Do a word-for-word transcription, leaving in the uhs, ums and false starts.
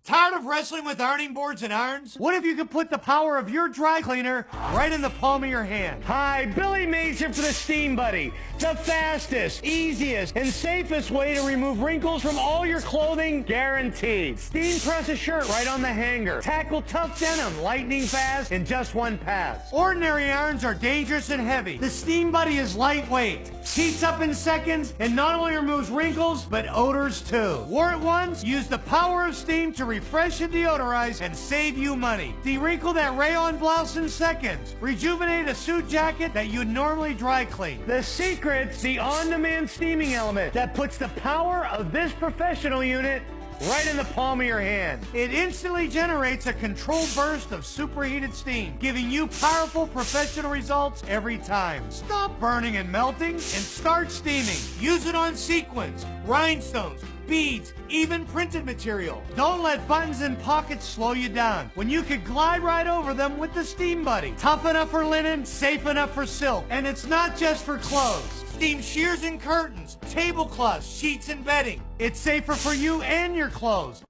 Tired of wrestling with ironing boards and irons? What if you could put the power of your dry cleaner right in the palm of your hand? Hi, Billy Mays here for the Steam Buddy. The fastest, easiest, and safest way to remove wrinkles from all your clothing, guaranteed. Steam press a shirt right on the hanger. Tackle tough denim lightning fast in just one pass. Ordinary irons are dangerous and heavy. The Steam Buddy is lightweight, heats up in seconds, and not only removes wrinkles, but odors too. Wore it once? Use the power of steam to refresh and deodorize and save you money. De-wrinkle that rayon blouse in seconds. Rejuvenate a suit jacket that you'd normally dry clean. The secret's the on-demand steaming element that puts the power of this professional unit right in the palm of your hand. It instantly generates a controlled burst of superheated steam, giving you powerful professional results every time. Stop burning and melting and start steaming. Use it on sequins, rhinestones, beads, even printed material. Don't let buttons and pockets slow you down when you could glide right over them with the Steam Buddy. Tough enough for linen, safe enough for silk. And it's not just for clothes. Steam shears and curtains, tablecloths, sheets and bedding. It's safer for you and your clothes.